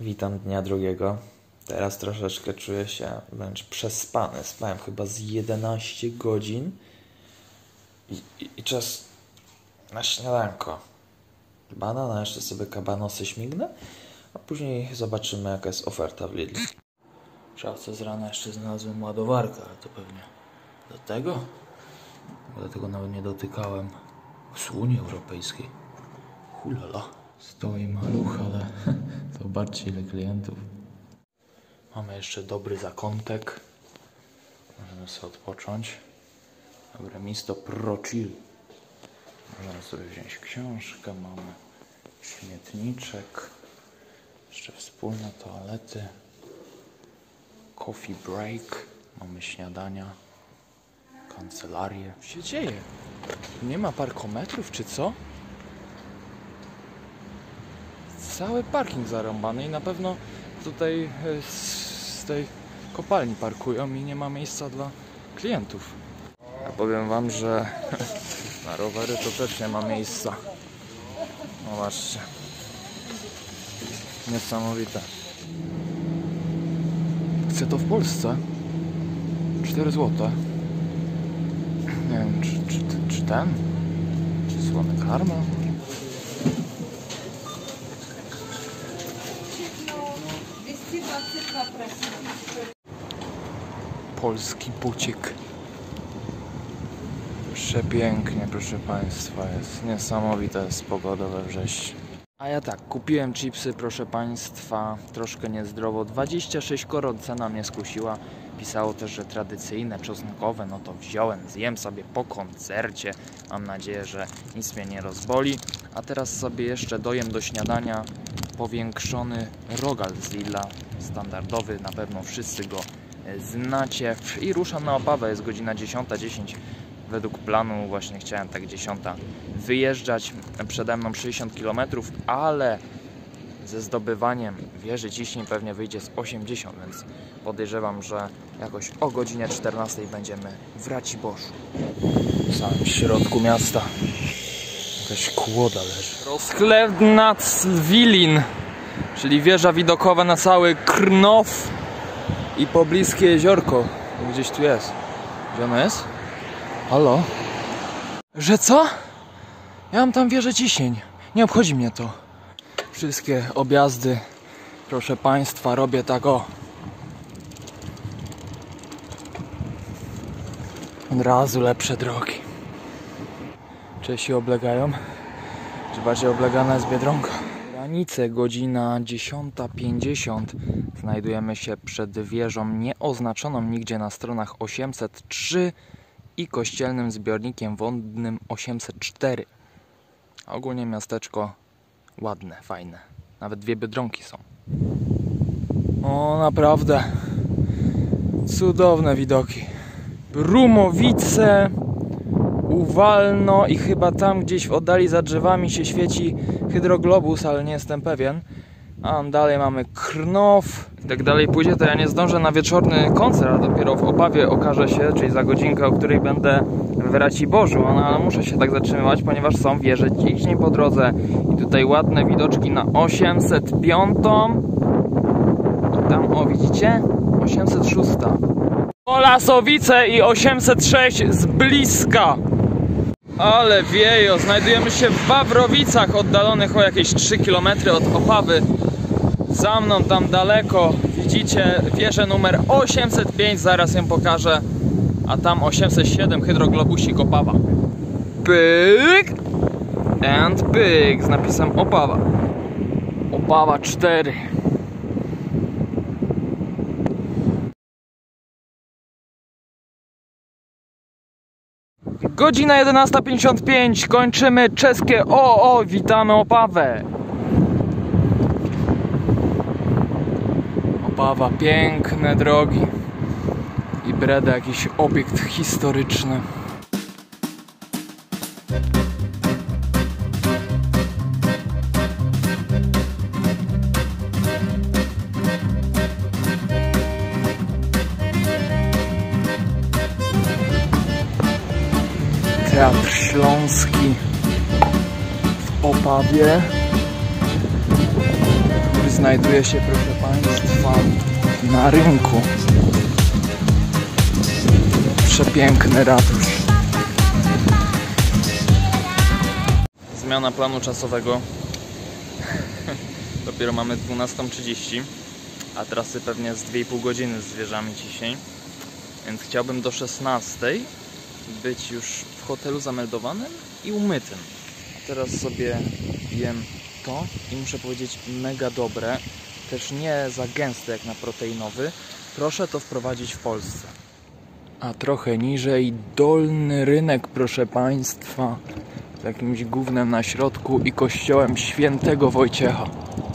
Witam dnia drugiego. Teraz troszeczkę czuję się wręcz przespany. Spałem chyba z 11 godzin i czas na śniadanko. Banana, jeszcze sobie kabanosy śmignę, a później zobaczymy, jaka jest oferta w Lidlu. W szafce z rana jeszcze znalazłem ładowarkę, ale to pewnie do tego? Dlatego nawet nie dotykałem. Z Unii Europejskiej. Hulala. Stoi maluch, ale zobaczcie, ile klientów. Mamy jeszcze dobry zakątek. Możemy sobie odpocząć. Dobre miejsce Pro Chill. Możemy sobie wziąć książkę. Mamy śmietniczek. Jeszcze wspólne toalety. Coffee break. Mamy śniadania. Kancelarię. Co się dzieje? Nie ma parkometrów czy co? Cały parking zarąbany i na pewno tutaj z tej kopalni parkują i nie ma miejsca dla klientów. Ja powiem wam, że na rowery to też nie ma miejsca. Zobaczcie. Niesamowite. Chcę to w Polsce. 4 zł. Nie wiem, czy ten? Czy słony karmel? Polski bucik. Przepięknie, proszę państwa, jest niesamowita jest pogoda we wrześniu. A ja tak, kupiłem chipsy, proszę państwa, troszkę niezdrowo, 26 koron, cena mnie skusiła. Pisało też, że tradycyjne, czosnkowe, no to wziąłem, zjem sobie po koncercie. Mam nadzieję, że nic mnie nie rozboli. A teraz sobie jeszcze dojem do śniadania powiększony rogal z Lidla, standardowy, na pewno wszyscy go znacie. I ruszam na Opawę, jest godzina 10:10. Według planu właśnie chciałem tak 10 wyjeżdżać. Przede mną 60 km, ale ze zdobywaniem wieży ciśnień pewnie wyjdzie z 80, więc podejrzewam, że jakoś o godzinie 14 będziemy w Racibórzu. W samym środku miasta. Jakaś kłoda leży. Rozchleb nad Wilin, czyli wieża widokowa na cały Krnów i pobliskie jeziorko. Gdzieś tu jest. Gdzie ono jest? Halo? Że co? Ja mam tam wieżę ciśnień. Nie obchodzi mnie to. Wszystkie objazdy, proszę państwa, robię tak o. Od razu lepsze drogi. Czesi oblegają, czy bardziej oblegana jest Biedronka. Granice, godzina 10:50. Znajdujemy się przed wieżą nieoznaczoną nigdzie na stronach 803 i kościelnym zbiornikiem wodnym 804. A ogólnie miasteczko ładne, fajne. Nawet 2 Biedronki są. O, naprawdę cudowne widoki. Brumowice, Uwalno i chyba tam gdzieś w oddali za drzewami się świeci hydroglobus, ale nie jestem pewien. A dalej mamy Krnów. Jak tak dalej pójdzie, to ja nie zdążę na wieczorny koncert, a dopiero w Opawie okaże się, czyli za godzinkę, o której będę w Raciborzu. No, ale muszę się tak zatrzymywać, ponieważ są wieże ciśnień po drodze. I tutaj ładne widoczki na 805. I tam, o widzicie? 806. Olasowice i 806 z bliska. Ale wiejo, znajdujemy się w Wawrowicach, oddalonych o jakieś 3 km od Opawy. Za mną tam daleko widzicie wieżę numer 805, zaraz ją pokażę. A tam 807, hydroglobusik Opawa. Pyk and pyk z napisem Opawa. Opawa 4. Godzina 11:55, kończymy czeskie witamy Opawę. Opawa, piękne drogi i breda jakiś obiekt historyczny. Teatr Śląski w Opawie, który znajduje się, proszę Państwa, na rynku. Przepiękny ratusz. Zmiana planu czasowego. Dopiero mamy 12:30, a trasy pewnie z 2,5 godziny z wieżami dzisiaj. Więc chciałbym do 16:00 być już w hotelu zameldowanym i umytym. A teraz sobie jem to i muszę powiedzieć, mega dobre. Też nie za gęste jak na proteinowy. Proszę to wprowadzić w Polsce. A trochę niżej Dolny Rynek, proszę Państwa. Z jakimś gównem na środku i kościołem Świętego Wojciecha.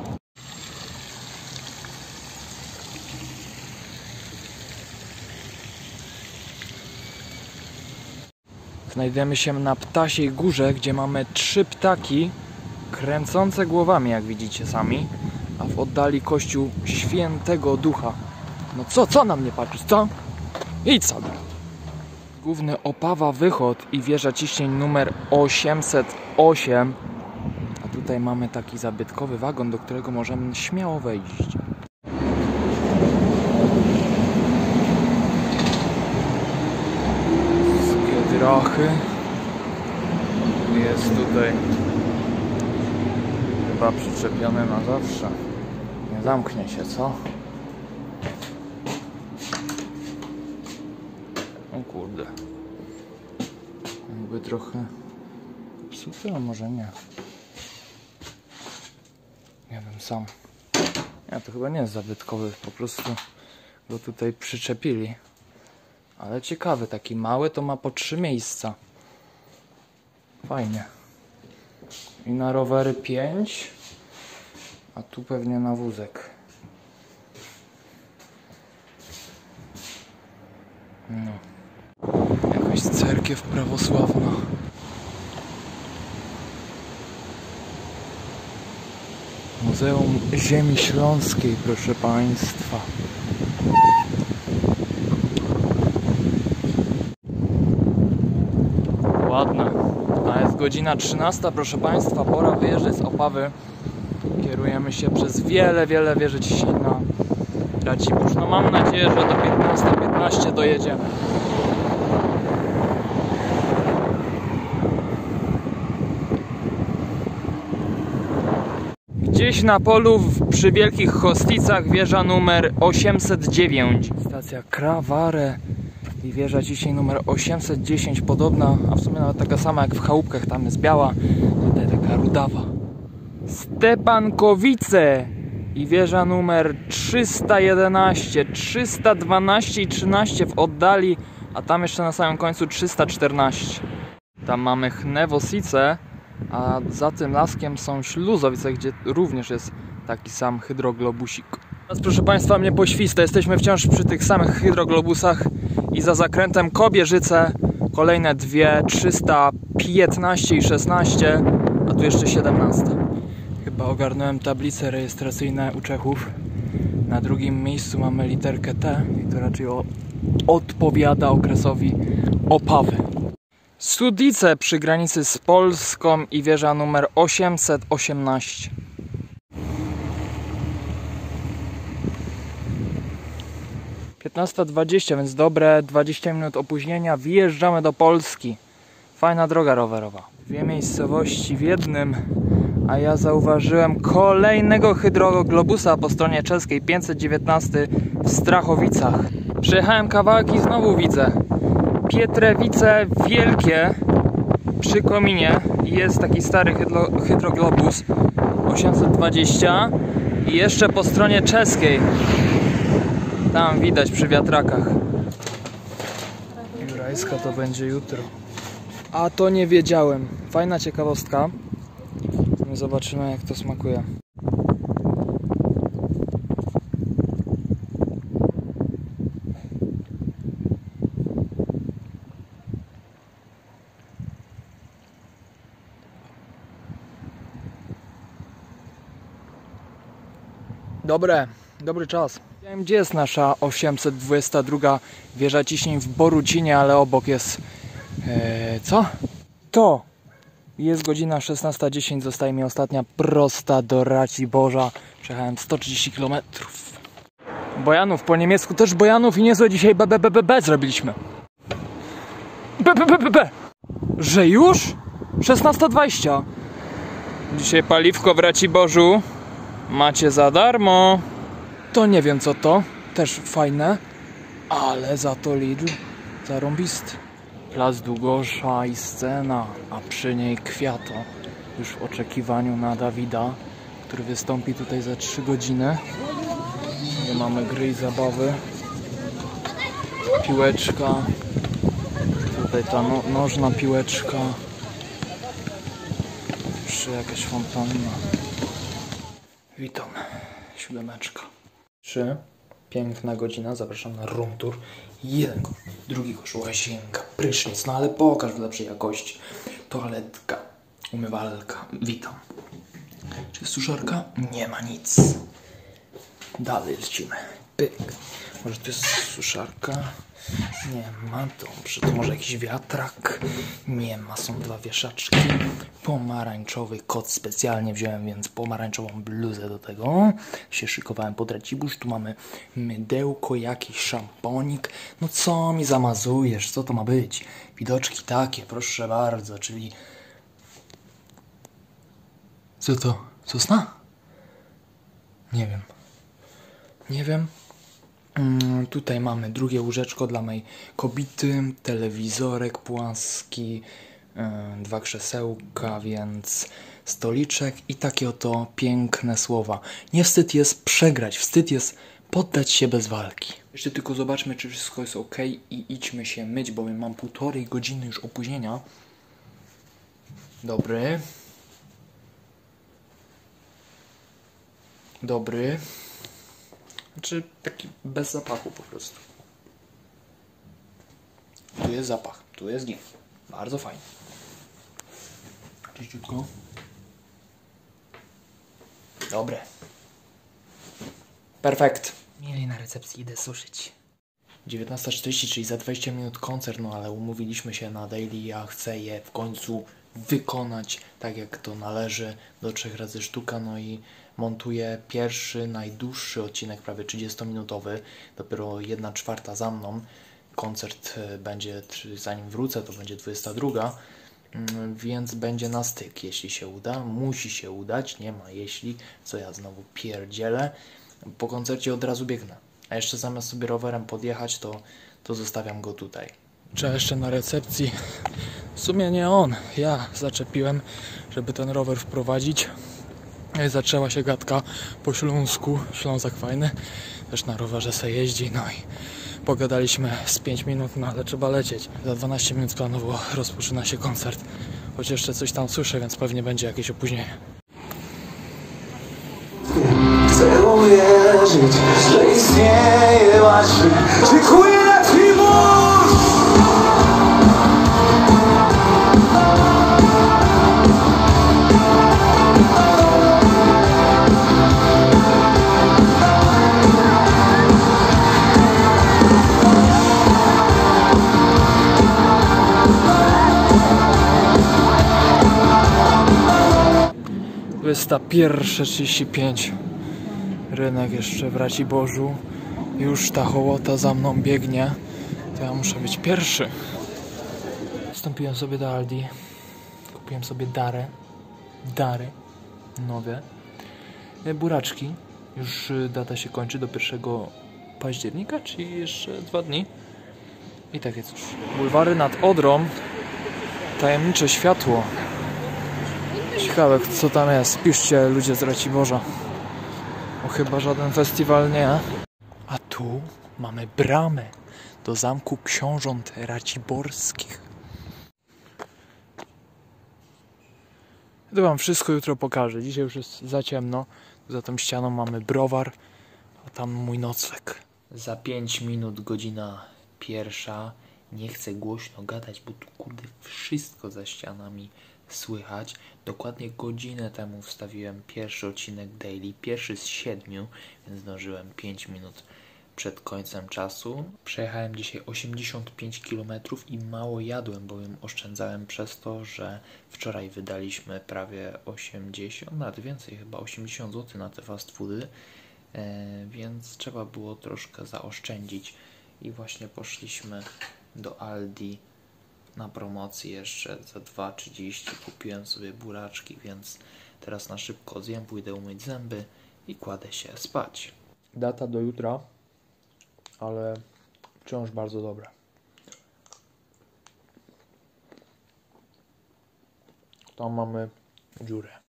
Znajdujemy się na Ptasiej Górze, gdzie mamy 3 ptaki kręcące głowami, jak widzicie sami, a w oddali kościół Świętego Ducha. No co na mnie patrzysz, co? Idź sobie. Główny Opawa Wychod i wieża ciśnień numer 808. A tutaj mamy taki zabytkowy wagon, do którego możemy śmiało wejść. Drachy. Jest tutaj chyba przyczepiony na zawsze. Nie zamknie się, co? O kurde. Jakby trochę psuty, a może nie. Nie wiem sam. Nie, to chyba nie jest zabytkowy, po prostu go tutaj przyczepili. Ale ciekawy, taki mały, to ma po 3 miejsca. Fajnie. I na rowery 5, a tu pewnie na wózek. No. Jakaś cerkiew prawosławna. Muzeum Ziemi Śląskiej, proszę Państwa. Ładne. A jest godzina 13, proszę Państwa, pora wyjeżdżać z Opawy. Kierujemy się przez wiele wieży ciśnień na Racibórz. No mam nadzieję, że do 15:15 dojedziemy. Gdzieś na polu przy Wielkich Chosticach wieża numer 809. Stacja Kraware i wieża ciśnień numer 810, podobna, a w sumie nawet taka sama jak w Chałupkach, tam jest biała, tutaj taka rudawa. Stepankowice i wieża numer 311, 312 i 13 w oddali, a tam jeszcze na samym końcu 314. Tam mamy Chnewosice, a za tym laskiem są Śluzowice, gdzie również jest taki sam hydroglobusik. Teraz, proszę Państwa, mnie pośwista. Jesteśmy wciąż przy tych samych hydroglobusach i za zakrętem Kobierzyce kolejne 2, 315 i 16, a tu jeszcze 17. Chyba ogarnąłem tablice rejestracyjne u Czechów. Na drugim miejscu mamy literkę T i to raczej odpowiada okresowi Opawy. Sudice przy granicy z Polską i wieża numer 818. - 15:20, więc dobre 20 minut opóźnienia. Wjeżdżamy do Polski. Fajna droga rowerowa. 2 miejscowości w jednym, a ja zauważyłem kolejnego hydroglobusa po stronie czeskiej, 519 w Strachowicach. Przejechałem kawałek i znowu widzę Pietrewice Wielkie przy kominie. Jest taki stary hydroglobus 820 i jeszcze po stronie czeskiej. Tam widać przy wiatrakach. Jurajska to będzie jutro. A to nie wiedziałem. Fajna ciekawostka. Zobaczymy, jak to smakuje. Dobry czas. Nie wiem, gdzie jest nasza 822 wieża ciśnień w Borucinie, ale obok jest... co? To! Jest godzina 16:10, zostaje mi ostatnia prosta do Raciborza. Przejechałem 130 km. Bojanów, po niemiecku też Bojanów i niezłe dzisiaj B zrobiliśmy. B. Że już? 16:20. Dzisiaj paliwko w Raciborzu macie za darmo. To nie wiem co to, też fajne, ale za to Lidl zarąbisty. Plac Długosza i scena, a przy niej Kwiato, już w oczekiwaniu na Dawida, który wystąpi tutaj za 3 godziny. Nie mamy gry i zabawy. Piłeczka. Tutaj ta nożna piłeczka. Jeszcze jakaś fontanna. Witam. 7. 3. Piękna godzina. Zapraszam na room tour. 1 kosz, 2 kosz, łazienka, prysznic, no ale pokaż w lepszej jakości. Toaletka, umywalka. Witam. Czy jest suszarka? Nie ma nic. Dalej lecimy. Pyk. Może to jest suszarka? Nie ma. Dobrze, to może jakiś wiatrak? Nie ma. Są 2 wieszaczki. Pomarańczowy kot specjalnie wziąłem, więc pomarańczową bluzę do tego. Się szykowałem pod Racibórz. Tu mamy mydełko, jakiś szamponik. No co mi zamazujesz? Co to ma być? Widoczki takie, proszę bardzo, czyli... Co to? Sosna? Nie wiem. Nie wiem. Tutaj mamy drugie łóżeczko dla mojej kobiety, telewizorek płaski, 2 krzesełka, więc stoliczek i takie oto piękne słowa. Nie wstyd jest przegrać, wstyd jest poddać się bez walki. Jeszcze tylko zobaczmy, czy wszystko jest ok i idźmy się myć, bowiem mam 1,5 godziny już opóźnienia. Dobry. Dobry. Znaczy taki bez zapachu po prostu. Tu jest zapach, tu jest git. Bardzo fajnie. Czyściutko. Dobre. Perfekt. Mieli na recepcji, idę suszyć. 19:40, czyli za 20 minut koncert, no ale umówiliśmy się na daily, ja chcę je w końcu wykonać tak jak to należy, do 3 razy sztuka, no i montuję pierwszy, najdłuższy odcinek, prawie 30-minutowy, dopiero 1/4 za mną. Koncert będzie, zanim wrócę, to będzie 22, więc będzie na styk, jeśli się uda. Musi się udać, nie ma jeśli, co ja znowu pierdzielę. Po koncercie od razu biegnę, a jeszcze zamiast sobie rowerem podjechać, to zostawiam go tutaj. Trzeba jeszcze na recepcji, w sumie nie on, ja zaczepiłem, żeby ten rower wprowadzić. Zaczęła się gadka po śląsku, Ślązak fajny, też na rowerze se jeździ, no i pogadaliśmy z 5 minut, no ale trzeba lecieć. Za 12 minut planowo rozpoczyna się koncert, choć jeszcze coś tam słyszę, więc pewnie będzie jakieś opóźnienie. Chcę uwierzyć, że istnieje właśnie. Dziękuję na Timur! Wysta 1:35. Rynek jeszcze w Raciborzu. Już ta hołota za mną biegnie. To ja muszę być pierwszy. Wstąpiłem sobie do Aldi. Kupiłem sobie Dary nowe. Buraczki. Już data się kończy do 1 października, czyli jeszcze 2 dni. I takie cóż. Bulwary nad Odrą. Tajemnicze światło. Ciekawe, co tam jest. Piszcie, ludzie z Raciborza. O, chyba żaden festiwal nie. A tu mamy bramę do Zamku Książąt Raciborskich. To wam wszystko jutro pokażę. Dzisiaj już jest za ciemno. Za tą ścianą mamy browar, a tam mój nocleg. Za 5 minut godzina 1. Nie chcę głośno gadać, bo tu kurde wszystko za ścianami słychać. Dokładnie godzinę temu wstawiłem pierwszy odcinek daily, pierwszy z 7, więc zdążyłem 5 minut przed końcem czasu. Przejechałem dzisiaj 85 km i mało jadłem, bowiem oszczędzałem przez to, że wczoraj wydaliśmy prawie 80, nawet więcej, chyba 80 zł na te fast foody, więc trzeba było troszkę zaoszczędzić i właśnie poszliśmy do Aldi na promocji jeszcze za 2,30. Kupiłem sobie buraczki, więc teraz na szybko zjem, pójdę umyć zęby i kładę się spać. Data do jutra, ale wciąż bardzo dobre. Tam mamy dziurę.